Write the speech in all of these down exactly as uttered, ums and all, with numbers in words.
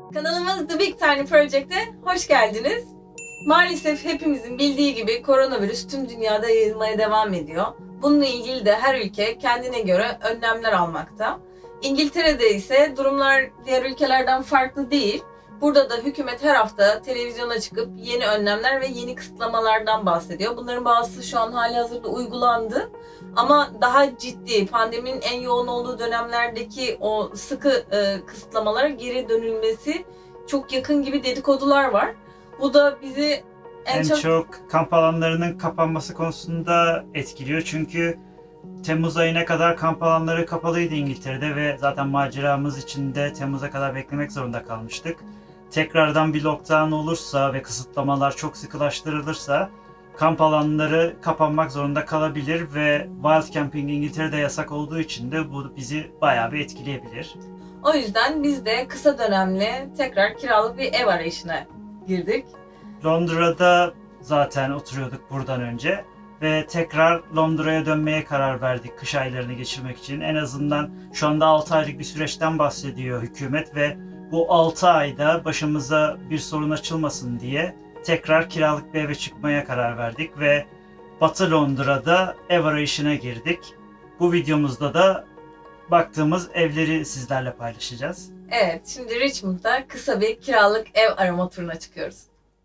Kanalımız The Big Tiny Project'e hoş geldiniz. Maalesef hepimizin bildiği gibi koronavirüs tüm dünyada yayılmaya devam ediyor. Bununla ilgili de her ülke kendine göre önlemler almakta. İngiltere'de ise durumlar diğer ülkelerden farklı değil. Burada da hükümet her hafta televizyona çıkıp yeni önlemler ve yeni kısıtlamalardan bahsediyor. Bunların bazısı şu an halihazırda uygulandı. Ama daha ciddi, pandeminin en yoğun olduğu dönemlerdeki o sıkı e, kısıtlamalara geri dönülmesi çok yakın gibi dedikodular var. Bu da bizi en, en çok... çok kamp alanlarının kapanması konusunda etkiliyor. Çünkü Temmuz ayına kadar kamp alanları kapalıydı İngiltere'de ve zaten maceramız içinde Temmuz'a kadar beklemek zorunda kalmıştık. Tekrardan bir lockdown olursa ve kısıtlamalar çok sıkılaştırılırsa kamp alanları kapanmak zorunda kalabilir ve wild camping İngiltere'de yasak olduğu için de bu bizi bayağı bir etkileyebilir. O yüzden biz de kısa dönemli tekrar kiralık bir ev arayışına girdik. Londra'da zaten oturuyorduk buradan önce ve tekrar Londra'ya dönmeye karar verdik kış aylarını geçirmek için. En azından şu anda altı aylık bir süreçten bahsediyor hükümet ve bu altı ayda başımıza bir sorun açılmasın diye tekrar kiralık bir eve çıkmaya karar verdik ve Batı Londra'da ev arayışına girdik. Bu videomuzda da baktığımız evleri sizlerle paylaşacağız. Evet, şimdi Richmond'da kısa bir kiralık ev arama turuna çıkıyoruz.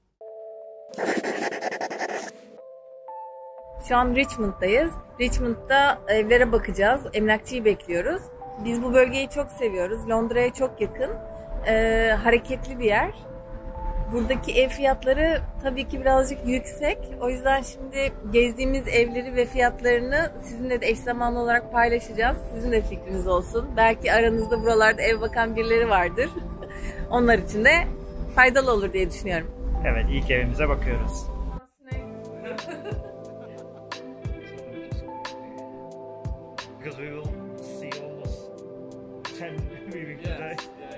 Şu an Richmond'dayız. Richmond'da evlere bakacağız. Emlakçıyı bekliyoruz. Biz bu bölgeyi çok seviyoruz. Londra'ya çok yakın. Ee, hareketli bir yer. Buradaki ev fiyatları tabii ki birazcık yüksek. O yüzden şimdi gezdiğimiz evleri ve fiyatlarını sizinle de eş zamanlı olarak paylaşacağız. Sizin de fikriniz olsun. Belki aranızda buralarda ev bakan birileri vardır. Onlar için de faydalı olur diye düşünüyorum. Evet, ilk evimize bakıyoruz. Because we will see almost ten moving today.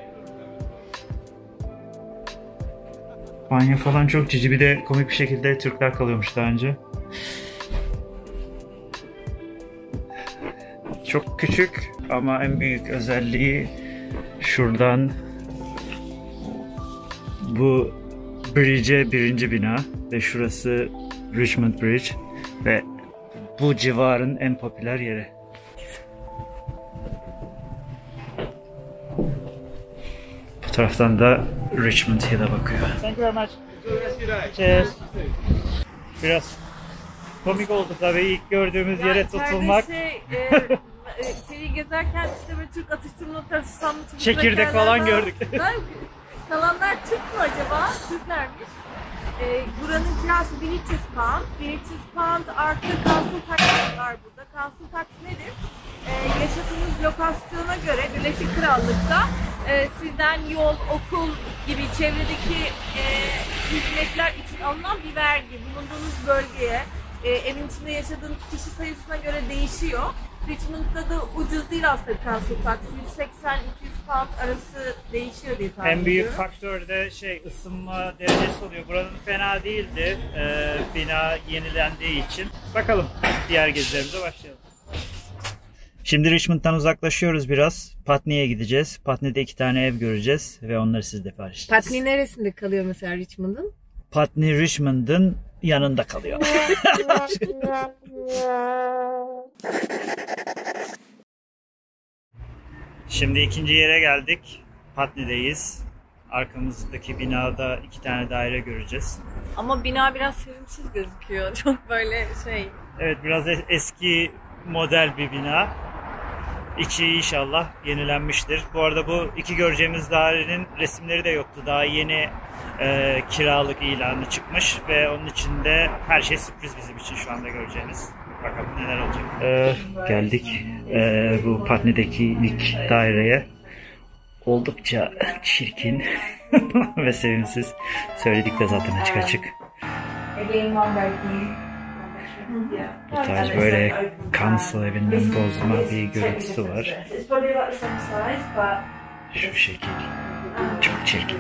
Banyo falan çok cici, bir de komik bir şekilde Türkler kalıyormuş daha önce. Çok küçük ama en büyük özelliği şuradan bu bridge'e birinci bina ve şurası Richmond Bridge ve bu civarın en popüler yeri. Bu taraftan da Richmond Hill'e bakıyor. Thank you very much. Cheers. Biraz komik oldu tabii ilk gördüğümüz yani yere tutulmak. Şey, e, şeyi gezerken işte böyle Türk atıştırmalıkları, susamlı çubuk çekirdek falan var. Gördük. Kalanlar Türk mü acaba? Türklermiş. E, buranın kirası bin üç yüz pound. bin üç yüz pound artı council tax var burada. Council tax nedir? E, yaşadığınız lokasyona göre Birleşik Krallık'ta e, sizden yol, okul gibi çevredeki e, hizmetler için alınan bir vergi. Bulunduğunuz bölgeye, e, evin içinde yaşadığınız kişi sayısına göre değişiyor. Richmond'da da ucuz değil aslında council tax. yüz seksen iki yüz pound arası değişiyor diye tahmin ediyorum. En büyük faktör de şey, ısınma derecesi oluyor. Buranın fena değildi e, bina yenilendiği için. Bakalım, diğer gezilerimize başlayalım. Şimdi Richmond'dan uzaklaşıyoruz biraz. Putney'e gideceğiz. Putney'de iki tane ev göreceğiz ve onları sizle paylaşacağız. Putney neresinde kalıyor mesela Richmond'ın? Putney Richmond'ın yanında kalıyor. Şimdi ikinci yere geldik. Putney'deyiz. Arkamızdaki binada iki tane daire göreceğiz. Ama bina biraz sevimsiz gözüküyor. Çok böyle şey. Evet, biraz eski model bir bina. İçi inşallah yenilenmiştir. Bu arada bu iki göreceğimiz dairenin resimleri de yoktu. Daha yeni e, kiralık ilanı çıkmış ve onun içinde her şey sürpriz bizim için şu anda göreceğimiz. Bakalım neler olacak. Ee, geldik ee, bu Putney'deki ilk daireye. Oldukça çirkin ve sevimsiz. Söyledik de zaten açık açık. Bu tarz böyle council evinden bozma bir görüntüsü var. Şu şekil. Çok çirkin.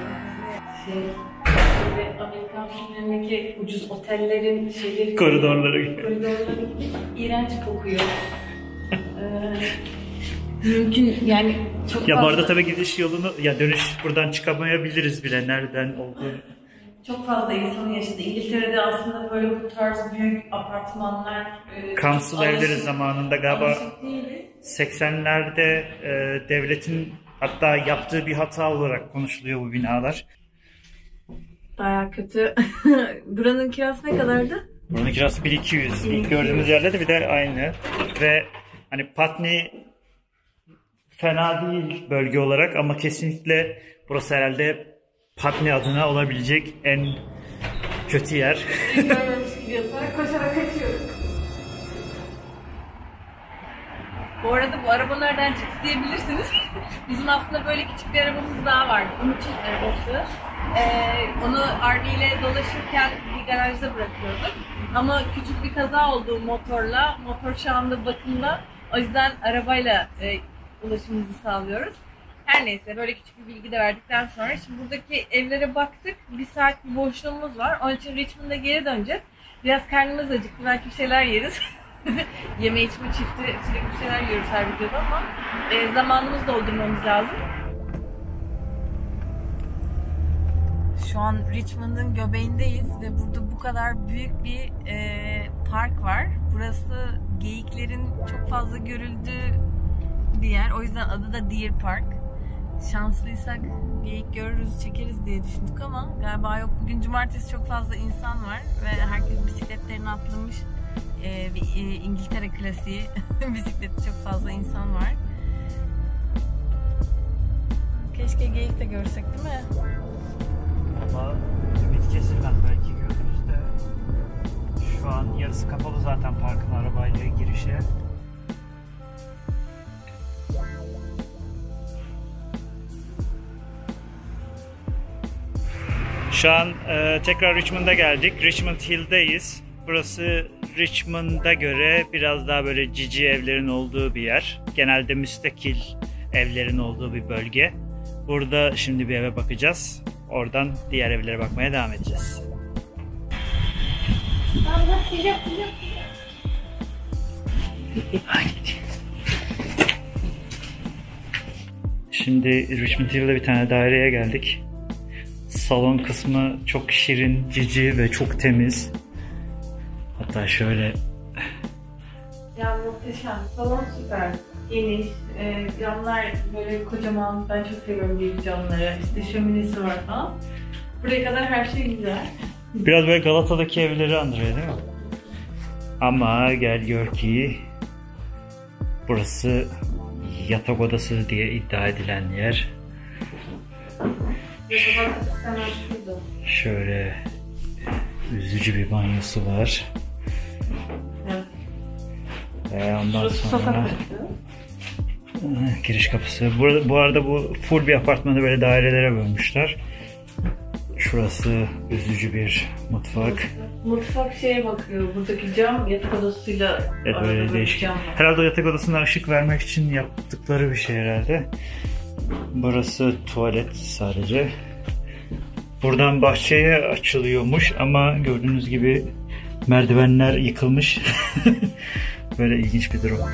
Amerikan filmlerindeki ucuz otellerin şeyleri, koridorları gibi. Koridorları gibi iğrenç kokuyor. ee, Mümkün yani çok Ya bu fazla. arada tabii gidiş yolunu, ya dönüş buradan çıkamayabiliriz bile nereden olduğunu. Çok fazla insanın yaşadığı. İngiltere'de aslında böyle bu tarz büyük apartmanlar, e, Council evleri zamanında galiba alışık değiliz. seksenlerde e, devletin hatta yaptığı bir hata olarak konuşuluyor bu binalar. Baya kötü. Buranın kirası ne kadardı? Buranın kirası bin iki yüz. İlk gördüğümüz yerde de bir de aynı. Ve hani Putney fena değil bölge olarak ama kesinlikle burası herhalde Putney adına olabilecek en kötü yer. Görmemiş gibi yaparak koşarak kaçıyoruz. Bu arada bu araba nereden çıktı diyebilirsiniz. Bizim aslında böyle küçük bir arabamız daha vardı. Umut'un arabası. Ee, onu R V ile dolaşırken bir garajda bırakıyorduk. Ama küçük bir kaza oldu motorla. Motor şu anda bakımda. O yüzden arabayla e, ulaşımımızı sağlıyoruz. Her neyse böyle küçük bir bilgi de verdikten sonra şimdi buradaki evlere baktık. Bir saat bir boşluğumuz var. Onun için Richmond'a geri döneceğiz. Biraz karnımız acıktı. Belki bir şeyler yeriz. Yeme içme çifti sürekli bir şeyler yiyoruz her videoda ama e, zamanımızı doldurmamız lazım. Şu an Richmond'ın göbeğindeyiz ve burada bu kadar büyük bir e, park var. Burası geyiklerin çok fazla görüldüğü bir yer. O yüzden adı da Deer Park. Şanslıysak geyik görürüz, çekeriz diye düşündük ama galiba yok. Bugün cumartesi çok fazla insan var ve herkes bisikletlerini atlamış. Ee, bir e, İngiltere klasiği bisiklette çok fazla insan var. Keşke geyik de görsek değil mi? Ama ümit kesilmez, belki görürüz de. Şu an yarısı kapalı zaten parkın arabayla girişe. Şu an e, tekrar Richmond'a geldik. Richmond Hill'deyiz. Burası Richmond'a göre biraz daha böyle cici evlerin olduğu bir yer. Genelde müstakil evlerin olduğu bir bölge. Burada şimdi bir eve bakacağız. Oradan diğer evlere bakmaya devam edeceğiz. Şimdi Richmond Hill'de bir tane daireye geldik. Salon kısmı çok şirin, cici ve çok temiz. Hatta şöyle... Ya muhteşem. Salon süper. Geniş. E, camlar böyle kocaman. Ben çok seviyorum büyük camları. İşte şöminesi var falan. Buraya kadar her şey güzel. Biraz böyle Galata'daki evleri andırıyor değil mi? Ama gel gör ki burası yatak odası diye iddia edilen yer. Şöyle üzücü bir banyosu var. Evet. Ve ondan sonra giriş kapısı. Bu, bu arada bu full bir apartmanı böyle dairelere bölmüşler. Şurası üzücü bir mutfak. Mutfak şeye bakıyor. Buradaki cam yatak odasıyla Evet, böyle değişik. Cam Herhalde o yatak odasına ışık vermek için yaptıkları bir şey herhalde. Burası tuvalet sadece. Buradan bahçeye açılıyormuş ama gördüğünüz gibi merdivenler yıkılmış. Böyle ilginç bir durum.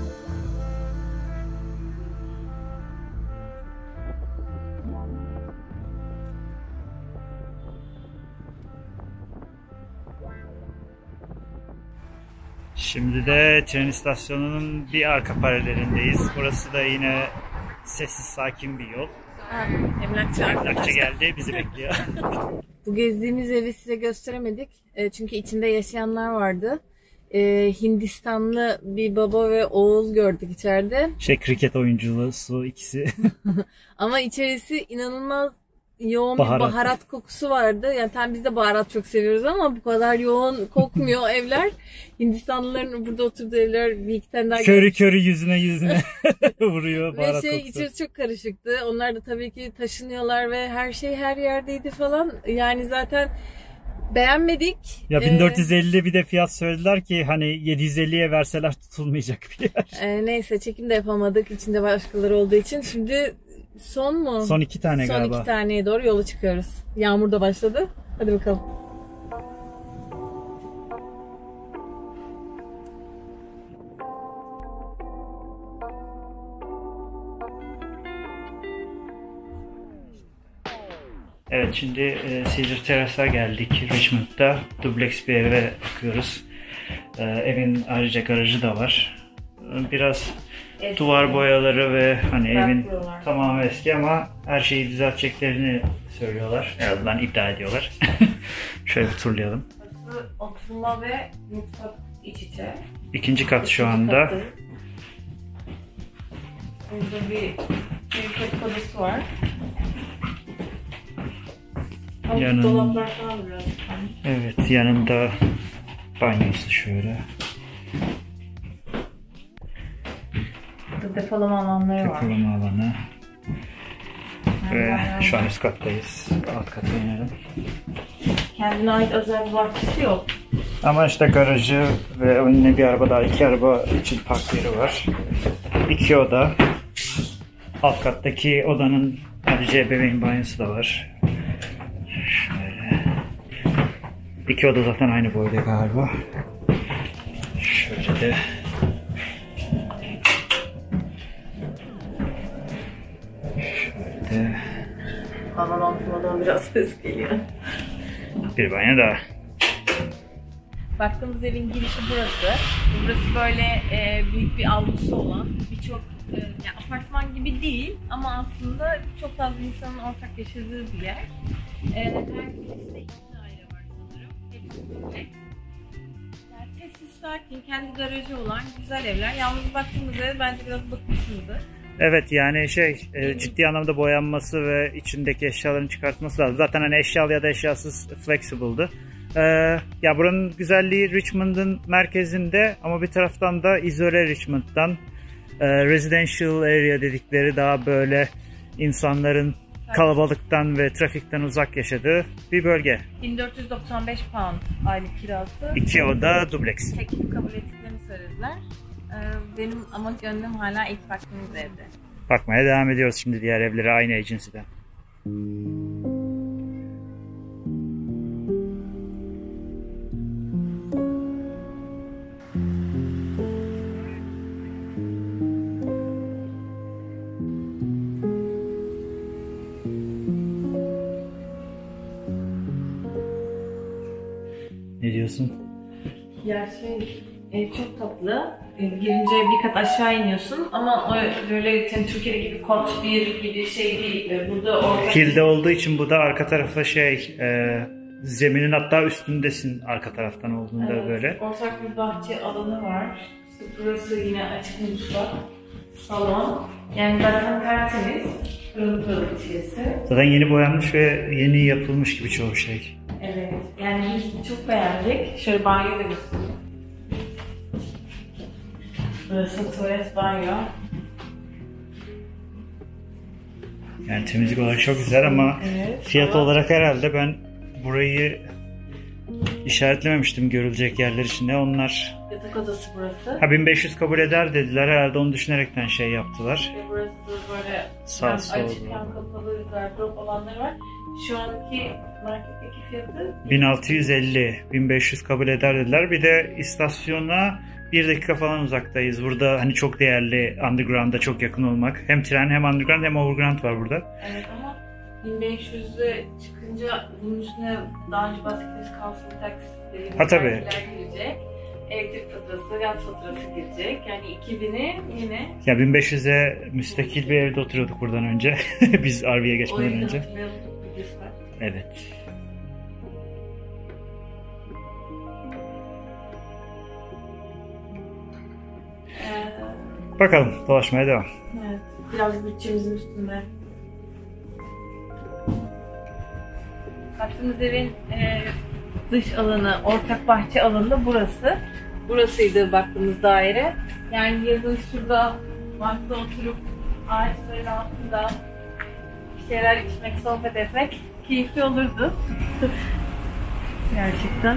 Şimdi de tren istasyonunun bir arka paralelindeyiz. Burası da yine sessiz, sakin bir yol. Ha, emlakçı Emlakçı geldi, bizi bekliyor. Bu gezdiğimiz evi size gösteremedik. E, çünkü içinde yaşayanlar vardı. E, Hindistanlı bir baba ve oğul gördük içeride. Şey, kriket oyuncusu ikisi. Ama içerisi inanılmaz yoğun Baharat. bir baharat kokusu vardı. Yani tam biz de baharat çok seviyoruz ama bu kadar yoğun kokmuyor evler. Hindistanlıların burada oturduğu evler bir iki tane daha. Körü körü yüzüne yüzüne vuruyor baharat ve şey kokusu. içerisi çok karışıktı. Onlar da tabii ki taşınıyorlar ve her şey her yerdeydi falan. Yani zaten beğenmedik. Ya bin dört yüz elli bir de fiyat söylediler ki hani yedi yüz elliye verseler tutulmayacak bir yer. Ee, neyse çekim de yapamadık içinde başkaları olduğu için. Şimdi son mu? Son iki tane son galiba. Son iki taneye doğru yola çıkıyoruz. Yağmur da başladı. Hadi bakalım. Evet, şimdi e, Caesar Terrace'a geldik. Richmond'da dubleks bir eve bakıyoruz. E, evin ayrıca garajı da var. Biraz eski duvar boyaları ve hani evin tamamı eski ama her şeyi düzelteceklerini söylüyorlar. En azından iddia ediyorlar. Şöyle bir turlayalım. Burası oturma ve mutfak iç içe. İkinci kat şu anda. Katı. Burada bir çelik odası var. Yanın... Dolaplar falan biraz. Evet, yanında banyosu şöyle. Burada depolama alanları var. Depolama alanı. Ve şu an üst kattayız. Alt kata inelim. Kendine ait özel bir bahçesi yok. Ama işte garajı ve önüne bir araba daha, iki araba için park yeri var. İki oda. Alt kattaki odanın ayrıca ebeveyn banyosu da var. Şöyle. İki oda zaten aynı boyda galiba. Şöyle de. Şöyle de. Havadan tumadan biraz ses geliyor. Bir banyo daha. Baktığımız evin girişi burası. Burası böyle e, büyük bir avlusu olan birçok e, yani apartman gibi değil ama aslında çok fazla insanın ortak yaşadığı bir yer. E, her girişte iki daire var sanırım. Hepsi dubleks. Yani sessiz, sakin, kendi garajı olan güzel evler. Yalnız baktığımız eve bence biraz bakımsızdı. Evet, yani şey e, ciddi anlamda boyanması ve içindeki eşyaların çıkartması lazım. Zaten hani eşyalı ya da eşyasız flexible'dı. Ee, ya buranın güzelliği Richmond'ın merkezinde ama bir taraftan da izole Richmond'dan e, residential area dedikleri daha böyle insanların kalabalıktan ve trafikten uzak yaşadığı bir bölge. bin dört yüz doksan beş pound aylık kirası. İki oda dubleks. Teklif kabul ettiklerini söylediler. Ee, benim ama gönlüm hala ilk baktığımız evde. Bakmaya devam ediyoruz şimdi diğer evlere aynı agency'den. Ne diyorsun? Ya şey, ev çok tatlı. E, girince bir kat aşağı iniyorsun ama o böyle yani Türkiye'deki gibi kot bir gibi şey değil. E, burada orta... Hilde olduğu için bu da arka tarafa şey, e, zeminin hatta üstündesin arka taraftan olduğunda evet, böyle. Ortak bir bahçe alanı var. İşte burası yine açık mutfak, salon. Yani zaten tertemiz, pırıl pırıl içerisi. Zaten yeni boyanmış ve yeni yapılmış gibi çoğu şey. Evet, yani biz çok beğendik. Şöyle banyo da göstereyim. Burası tuvalet, banyo. Yani temizlik olarak çok güzel ama evet, fiyat ama... olarak herhalde ben burayı işaretlememiştim görülecek yerler içinde. Onlar yatak odası burası. Ha bin beş yüz kabul eder dediler. Herhalde onu düşünerekten şey yaptılar. Ve burası böyle sağ sol açık hem kapalı gardırop alanları var. Şu anki marketteki fiyatı bin altı yüz elli bin beş yüz kabul eder dediler. Bir de istasyona bir dakika falan uzaktayız. Burada hani çok değerli underground'a çok yakın olmak. Hem tren hem underground hem overground var burada. Evet ama bin beş yüze çıkınca bunun üstüne daha önce bahsettiğimiz council tax ha, vergiler girecek. Elektrik faturası, gaz faturası girecek. Yani iki bini yine... Ya bin beş yüze müstakil bir evde oturuyorduk buradan önce. Biz R V'ye geçmeden önce. Evet. Ee, Bakalım, dolaşmaya devam. Evet, biraz bütçemizin üstünde. Baktığımız evin e, dış alanı, ortak bahçe alanı da burası. Burasıydı baktığımız daire. Yani yazın şurada parkta oturup ağaçların altında bir şeyler içmek, sohbet etmek keyifli olurdu. Gerçekten.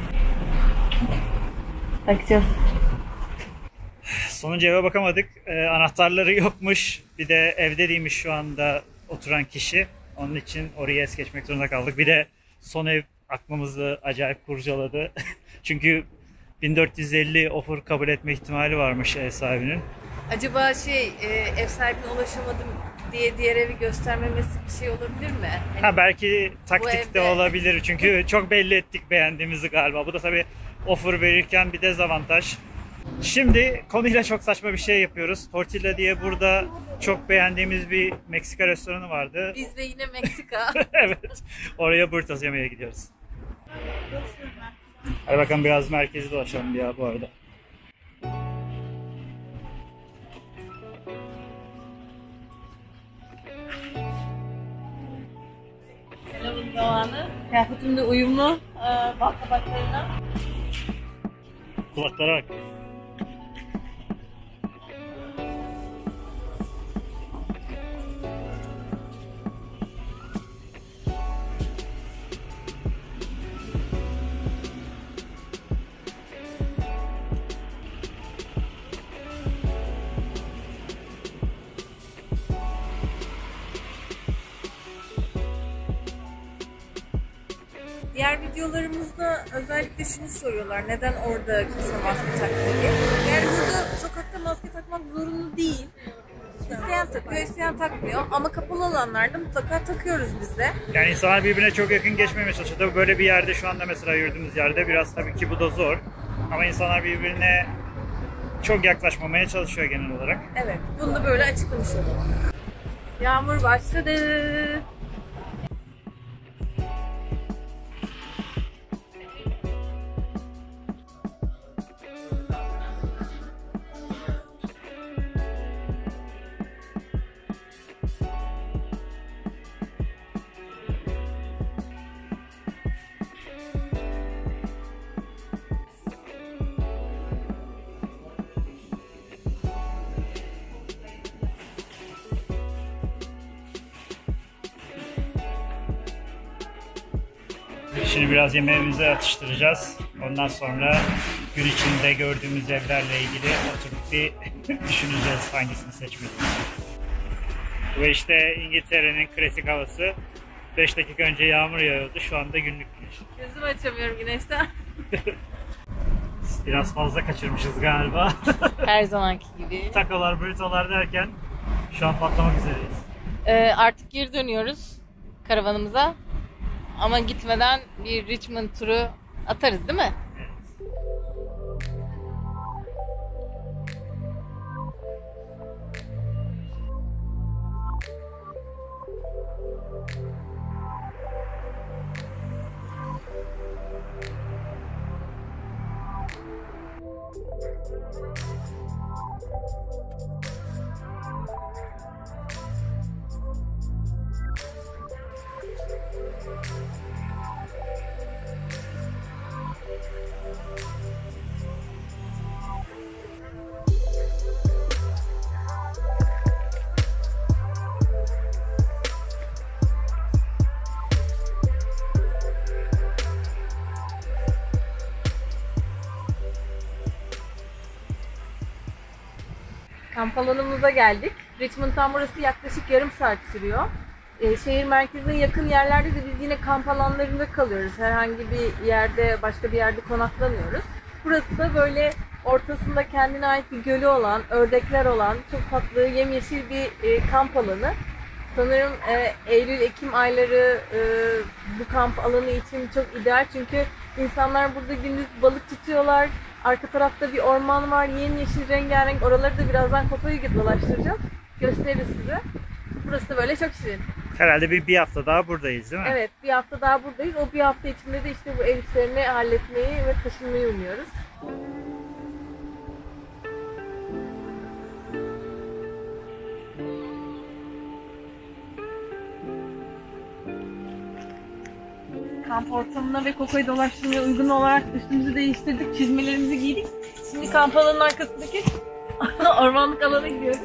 Bakacağız. Sonuncu eve bakamadık. Ee, anahtarları yokmuş. Bir de evde değilmiş şu anda oturan kişi. Onun için oraya es geçmek zorunda kaldık. Bir de son ev aklımızı acayip kurcaladı. Çünkü bin dört yüz elli offer kabul etme ihtimali varmış ev sahibinin. Acaba şey, e, ev sahibine ulaşamadım diye diğer evi göstermemesi bir şey olabilir mi? Hani Ha belki taktik de evde- olabilir çünkü çok belli ettik beğendiğimizi galiba. Bu da tabii offer verirken bir dezavantaj. Şimdi konuyla çok saçma bir şey yapıyoruz. Tortilla diye burada çok beğendiğimiz bir Meksika restoranı vardı. Biz de yine Meksika. Evet. Oraya burritos yemeye gidiyoruz. Hadi bakalım biraz merkezi dolaşalım ya bu arada. Selamın zamanı. Kıyafetimde uyumlu. Ee, bal kabaklarına. Kulaklara bak. Diğer videolarımızda özellikle şunu soruyorlar. Neden orada kimse maske takmıyor diye. Yani burada sokakta maske takmak zorunlu değil. İsteyen takıyor, isteyen takmıyor. Ama kapalı alanlarda mutlaka takıyoruz biz de. Yani insanlar birbirine çok yakın geçmemeye çalışıyor. Tabii böyle bir yerde şu anda mesela yürüdüğümüz yerde biraz tabii ki bu da zor. Ama insanlar birbirine çok yaklaşmamaya çalışıyor genel olarak. Evet, bunu da böyle açıklamış olalım. Yağmur başladı. Şimdi biraz yemeğimizi atıştıracağız. Ondan sonra gün içinde gördüğümüz evlerle ilgili oturup bir düşüneceğiz hangisini seçmeyi. Ve işte İngiltere'nin kritik havası. beş dakika önce yağmur yağıyordu. Şu anda günlük güneş. Gözümü açamıyorum güneşten. Biraz fazla kaçırmışız galiba. Her zamanki gibi. Takolar, burritolar derken şu an patlamak üzereyiz. Ee, artık geri dönüyoruz karavanımıza. Ama gitmeden bir Richmond turu atarız değil mi? Kamp alanımıza geldik. Richmond'dan burası yaklaşık yarım saat sürüyor. Ee, şehir merkezine yakın yerlerde de biz yine kamp alanlarında kalıyoruz. Herhangi bir yerde, başka bir yerde konaklamıyoruz. Burası da böyle ortasında kendine ait bir gölü olan, ördekler olan, çok tatlı, yemyeşil bir e, kamp alanı. Sanırım e, Eylül-Ekim ayları e, bu kamp alanı için çok ideal çünkü insanlar burada gündüz balık tutuyorlar. Arka tarafta bir orman var, yemyeşil, rengarenk. Oraları da birazdan Koko'yu dolaştıracağız. Gösteririz size. Burası da böyle çok şirin. Herhalde bir, bir hafta daha buradayız değil mi? Evet, bir hafta daha buradayız. O bir hafta içinde de işte bu ev işlerini halletmeyi ve taşınmayı umuyoruz. Kamp ortamına ve Koko'yu dolaştırmaya uygun olarak üstümüzü değiştirdik, çizmelerimizi giydik. Şimdi kamp alanının arkasındaki ormanlık alana gidiyoruz.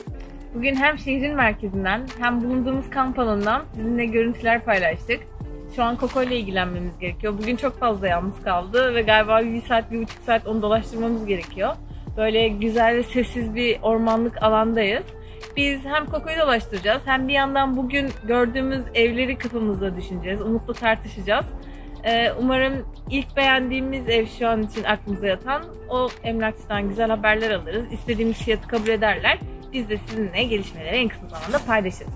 Bugün hem şehrin merkezinden hem bulunduğumuz kamp alanından sizinle görüntüler paylaştık. Şu an Koko ile ilgilenmemiz gerekiyor. Bugün çok fazla yalnız kaldı ve galiba bir saat, bir buçuk saat onu dolaştırmamız gerekiyor. Böyle güzel ve sessiz bir ormanlık alandayız. Biz hem Koko'yu dolaştıracağız hem bir yandan bugün gördüğümüz evleri kafamızda düşüneceğiz. Umut'la tartışacağız. Ee, umarım ilk beğendiğimiz ev şu an için aklımıza yatan, o emlakçıdan güzel haberler alırız. İstediğimiz fiyatı kabul ederler. Biz de sizinle gelişmeleri en kısa zamanda paylaşırız.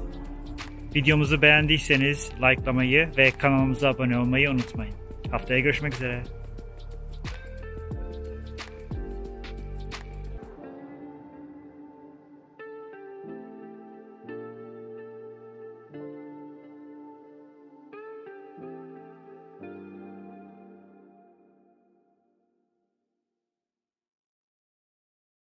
Videomuzu beğendiyseniz likelamayı ve kanalımıza abone olmayı unutmayın. Haftaya görüşmek üzere.